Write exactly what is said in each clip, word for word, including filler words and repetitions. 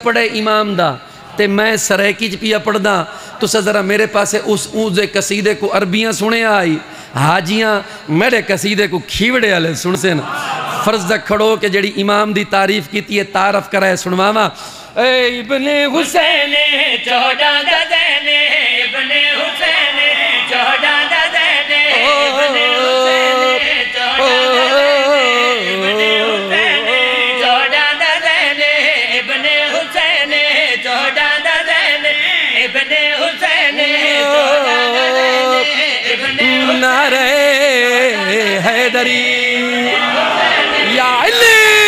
पढ़े इमाम दा ते मैं सरैकी च पिया पढ़दा तुसा जरा मेरे पासे उस ऊजे कसीदे को अरबियाँ सुने आई हाजियाँ मेरे कसीदे को खीवड़े वाले सुन से ना फर्ज खड़ो के जड़ी इमाम दी तारीफ की है तारफ कराए सुनवावा इब्ने हुसैन चौदह दज़ैने इब्ने हुसैन चौदह दज़ैने इब्ने हुसैन चौदह दज़ैने इब्ने हुसैन चौदह दज़ैने इब्ने हुसैन चौदह दज़ैने इब्ने नारे हैदरी या अली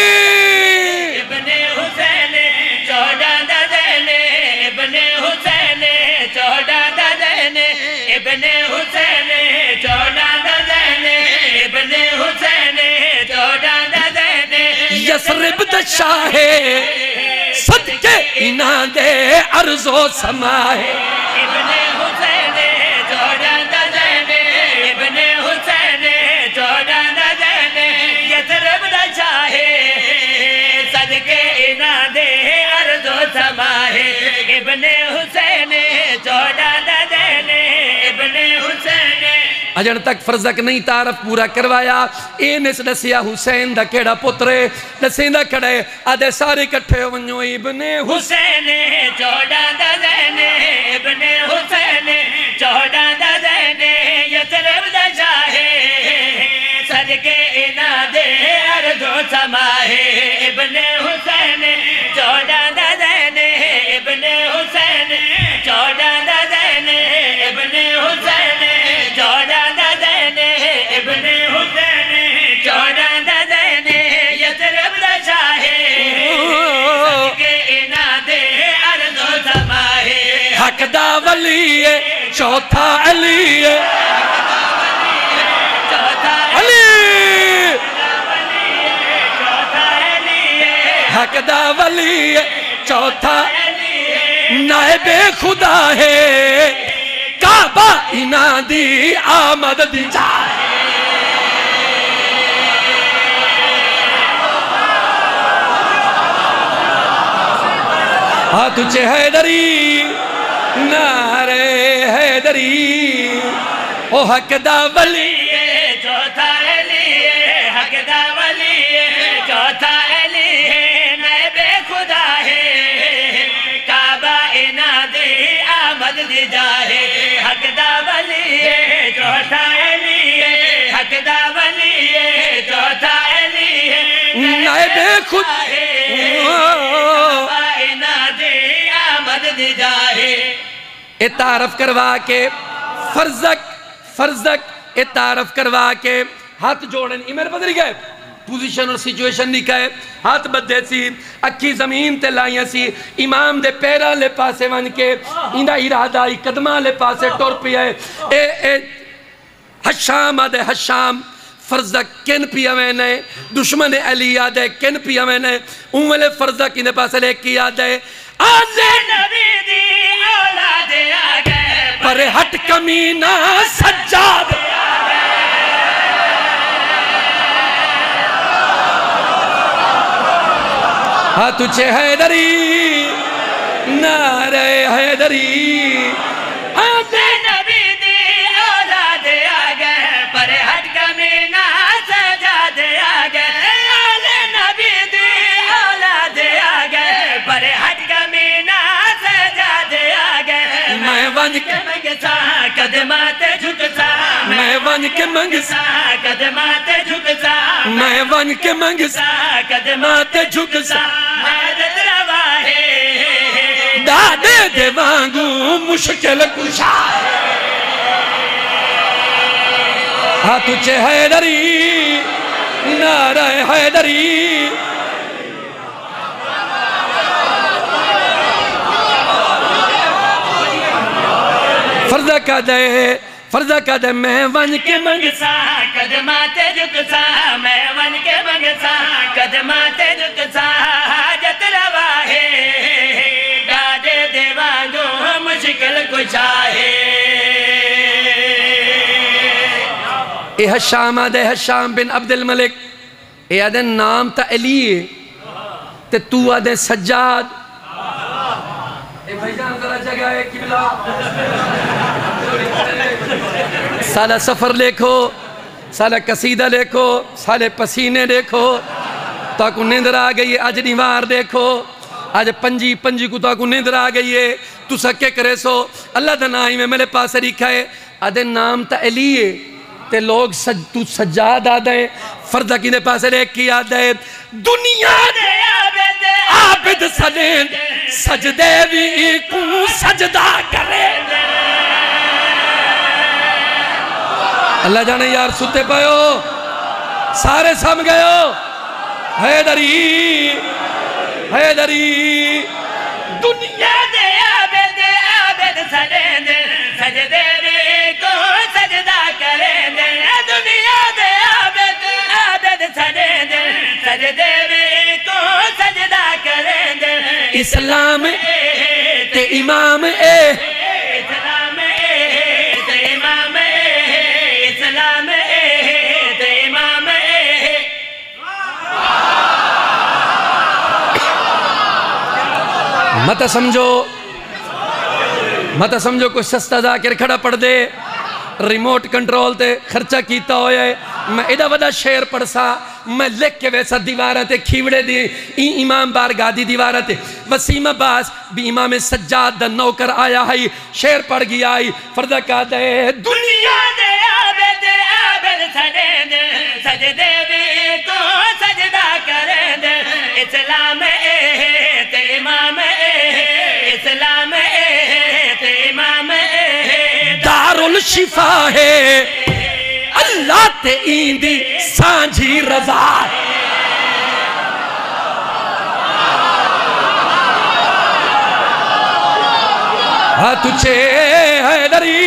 इब्ने हुसैन चौदह दज़ैने इब्ने हुसैन चौदह दज़ैने यसरिब द शाहे सदके इना दे अर्ज़ो समाए इब्ने हुसैन चौदह दज़ैने इब्ने हुसैन चौदह दज़ैने यसरिब द शाहे सदके इना दे अर्ज़ो समाए इब्ने हुसैन चौदह दज़ैने अजन तक फर्जक नहीं तारफ पूरा करवाया इस दसिया हुसैन दा केड़ा पुत्र दसेंदा खड़ा है आदे सारे इकट्ठे हो वनो इब्ने हुसैन चौदह दज़ैने इब्ने हुसैन चौदह दज़ैने यसरिब द शाहे सदके इना दे अर्ज़ो समाए इब्ने हुसैन चौदह दज़ैने इब्ने हुसैन चौदह दज़ैने इब्ने हुसैन चौदह दज़ैने इब्ने हुसैन चौदह दज़ैने यसरिब द शाहे सदके इना दे अर्ज़ो समाए हक दा वली चौथा अली चौथा अली हक दा वली चौथा नायबे खुदा है काबा इना दी आमद दी चाहे हाँ तुझे हैदरी नारे हैदरी ओ हक दा वली चौथा अली हक दा वली चौथा अली नायबे खुदा है काबा इना दी आमद दी जाहे हक दा वली चौथा अली हक दा वली चौथा अली नायबे खुदा काबा इना दी आमद दी जाहे ए तारफ करवा के फर्जक फर्जक ए तारफ करवा के हाथ जोड़न इमर बदल गए पोजीशन और सिचुएशन नहीं कहे हाथ बदे सी अखी जमीन ते लाइया सी इमाम दे पैरा ले पासे वन के इंदा इरादा ही कदमा ले पासे टुर पिया ए ए हशाम आदे हशाम फर्जक किन पिया मैंने दुश्मन अली आदे किन पिया मैंने उमले फर्जक इंदे पासे ले की आदे आजे नबी दी औलाद आ गए पर हट कमीना सज्जाद हाँ तुझे हैदरी नारे हैदरी आजे नबी दी औलाद आ गए पर हट कमीना सज्जाद आ गए आले नबी दी औलाद आ गए पर हट कमीना सज्जाद आ गए मैं वन के मंगसा कदमाते झुकसा मैं वन के मंगसा कदमाते झुकसा मैं वन के मंगसा कदमाते झुकसा दादे दे वांगू मुश्किल कुशा हाँ तुझे हैदरी नारे हैदरी फर्जा का दे फर्जा का दे मैं वन के मंगसा कदमाते झुकसा मैं वन के मंगसा कदमाते झुकसा जत रवा है दादे देवांगो मुश्किल कुशा है ए हशाम आदे हशाम बिन अब्दुल मलिक ए आदे नाम ता अली ते तू आदे सज्जाद भाईजान जरा जगह है किबला साला सफर देखो, साला कसीदा देखो, साले पसीने देखो, ताकू नींदर आ गई है। अज दीवार देखो, आज पंजी पंजी को ताकू नींदर आ गई है। तू सके करे सो अल्लाह का नाम ही में मेरे पास लिखा है। आदे नाम तो अली है ते लोग सज तू सज्जाद आदा है। फर्दा किने पास देख की आदा है। दुनिया दे आबिद आबिद सदे सजदे भी को सजदा करे। अल्लाह जाने यार सुते पायो सारे सम गयो। हैदरी हैदरी दुनिया दे आबिद आबिद सदे सजदे भी को सजदा करे। दुनिया दे आबिद आबिद सदे सजदे भी को सजदा करे। इस्लाम ते इमाम ए इस्लाम ए ते इमाम ए इस्लाम ए ते इमाम ए। मत समझो मत समझो कोई सस्ता जाकर खड़ा पढ़ दे रिमोट कंट्रोल ते खर्चा किया होया है। मैं एडा वड़ा शेर पढ़सा मैं लिख के वैसा दीवार ते खीवड़े दी ई इमाम बारगाह दी दीवार ते वसीम अब्बास भी इमाम सज्जाद दा नौकर आया है। शेर पढ़ गया है। फर्दा का दे दुनिया दे आबिद आबिद सदे सजदे भी को सजदा करे। इस्लाम ए ते इमाम ए इस्लाम ए ते इमाम ए। दारुल शिफा है अल्लाह ते इंदी सांझी रजा। हाँ तुझे हैदरी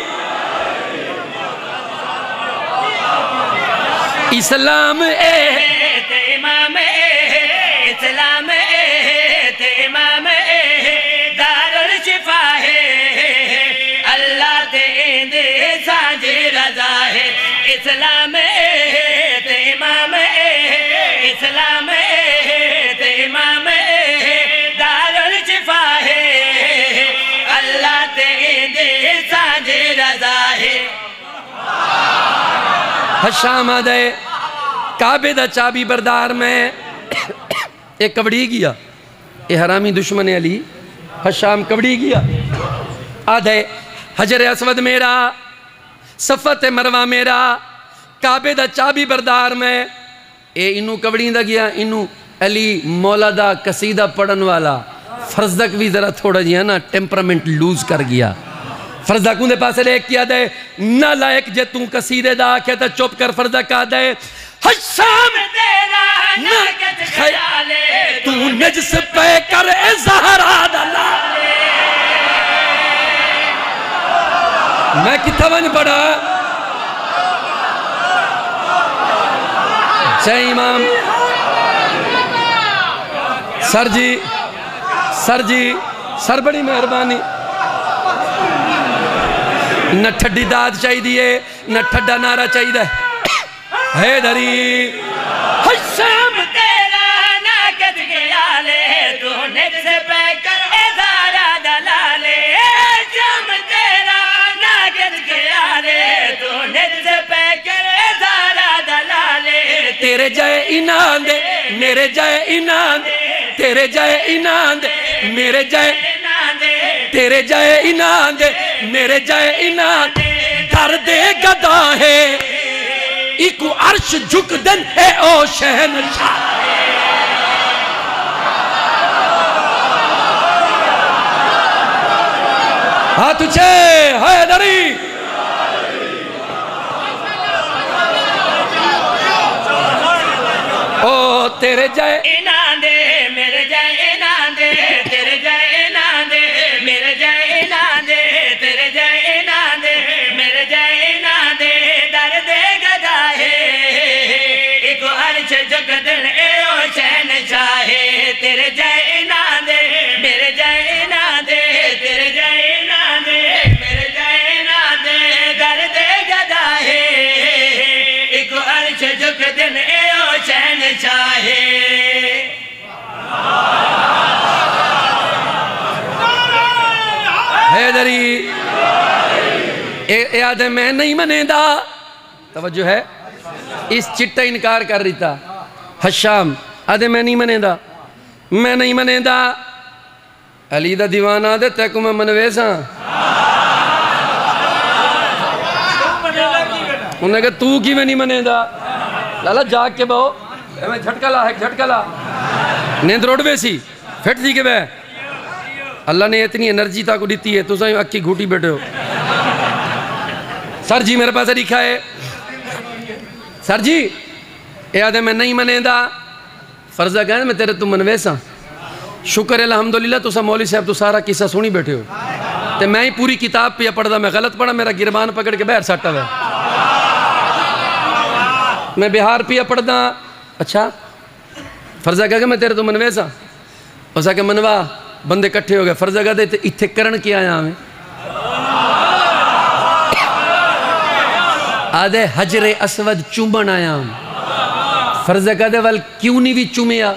इस्लाम ए ते इमाम ए इस्लाम ए ते इमाम ए। दारुल शिफा है अल्लाह ते इंदी सांझी रजा है। इस्लाम ए ते इमाम ए इस्लाम ए ते इमाम ए। दारुल शिफा है अल्लाह ते इंदी सांझी रजा है। हशाम आदे काबे दा चाबी बरदार में एक कबड़ी गया। ये हरामी दुश्मन अली हशाम कबड़ी गया। आदे हजर असवद मेरा सफत मरवा मेरा काबे दा चाबी बरदार में ए इनू कबड़ी दा गया। इनू अली मौला दा कसीदा पढ़न वाला फर्जक भी जरा थोड़ा जिहा ना टेम्परामेंट लूज कर गया। फर्जक उनके पास लेक किया दे ना लायक जे तू कसीदे दा आखे तो चुप कर। फर्जक आ दे हशाम तेरा नाकत ख्याले तू नजस पे कर ए ज़हरा दा लाले। मैं कितना वन पढ़ा जय इमाम sir ji sir ji sir बड़ी मेहरबानी। न ठड्डी दाद चाहिए न ठड्डा नारा चाहिए। हैदरी हशाम तेरा नाकत ख्याले तू नजस पे कर ए ज़हरा दा लाले। हशाम तेरा नाकत ख्याले तू नजस पे कर ए ज़हरा दा लाले। तेरे जय इनाम दे मेरे जय इनाम दे तेरे जय इनाम दे मेरे जय तेरे जय इनाम दे मेरे जय इनाम कर दे गदा है इको अर्श झुक दन है ओ शहनशाह। हाँ तुझे हैदरी ओ तेरे जय इनाम दे मेरे जय इनाम दे तेरे जय इनाम दे मेरे जय इनाम दे तेरे जय इनाम दे मेरे जय इनाम दे। दर दे गदा है एक अर्श झुक दिल ए ओ शहनशाह। तेरे जय इनाम दे मेरे जय इनाम दे तेरे जय इनाम दे मेरे जय इनाम दे। दर दे गदा है एक अर्श झुक दिल ए ओ शहनशाह। हैदरी ए आदे मैं नहीं मनेदा तवज्जो है इस चिट्टा इनकार कर रही था हशाम आदे मैं नहीं मनेदा मैं नहीं मनेदा अली दा दीवाना दे तैकू मैं मनवे सा उन्हें कहा तू कि मैं नहीं मनेदा लाला जाग के बहो मैं झटका ला है झटका ला नींद रोड बेसी फिट दी के बह अल्लाह ने इतनी एनर्जी ताको दी है तुम अक्की घूटी बैठे हो सर जी मेरे पास लिखा है सर जी ये आदे मैं नहीं मनेदा फर्जा कह मैं तेरे तू मनवे सा शुक्र है अल्हम्दुलिल्लाह तुसा मौली साहब तो सारा किस्सा सुनी बैठे हो तो मैं ही पूरी किताब पे पढ़दा मैं गलत पढ़ा मेरा गिरबान पकड़ के बाहर सट्टा हुआ मैं बिहार पिया पढ़दा अच्छा फर्जा कह मैं तेरे तो मनवे सा उस आके मनवा बंदे इकट्ठे हो गए फर्जा कह दे इत्थे करण के आया मैं आदे हजरे असवद चूमन आया फर्जा कह दे वाल क्यों नहीं भी चूमिया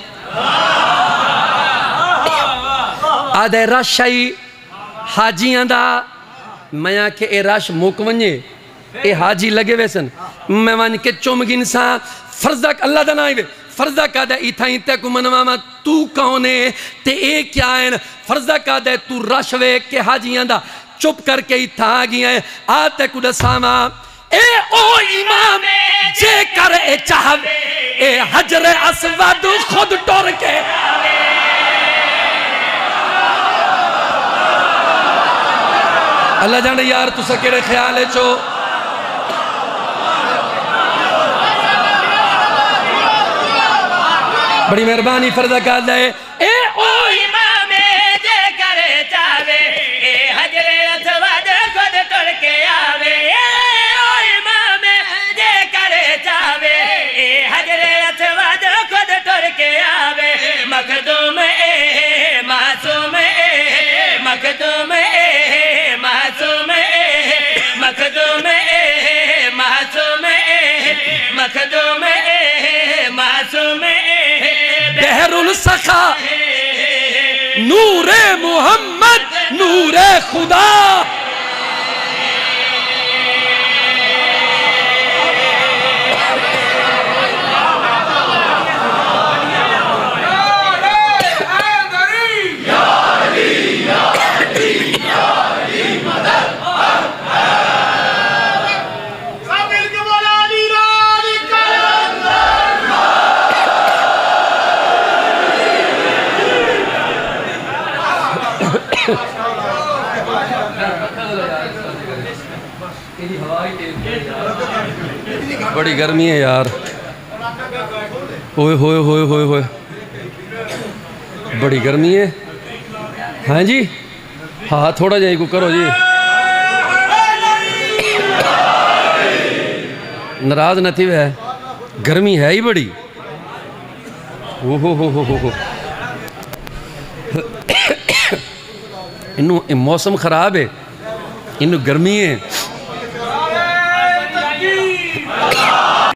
आदे रश आई हाजियां दा मैं आखे ए रश मुक वने ए हाजी लगे वे सन मैं वन के चुम गिनसा फर्जा अल्लाह दा नाम फर्जा का दे इथा इते को मनवावा तू कौन है ते ए क्या है फर्जा का दे तू रश वे के हाजियां दा चुप करके इथा आ गया है आ ते को दसावा ए ओ इमाम जे कर ए चाहवे ए हजरे असवद खुद टुर के अल्लाह जाने यार तुसा केड़े ख्याल है चो बड़ी मेहरबानी फर्जा कर दे ए ओ इमाम जे करे चावे ए हजरे असवद खुद टुर के आवे ए ओ इमाम जे करे चावे ए हजरे असवद खुद टुर के आवे मखदूम ए मासूम ए मखदूम ए मासूम ए मखदूम ए मासूम ए मखदूम ए मासूम बहरुल सखा नूरे मोहम्मद नूरे खुदा बड़ी गर्मी है यार होए होए होए होए होए बड़ी गर्मी है हाँ जी हाँ थोड़ा जाए को करो जी नाराज न थी वह गर्मी है ही बड़ी ओ हो हो हो हो इनू मौसम खराब है इनू गर्मी है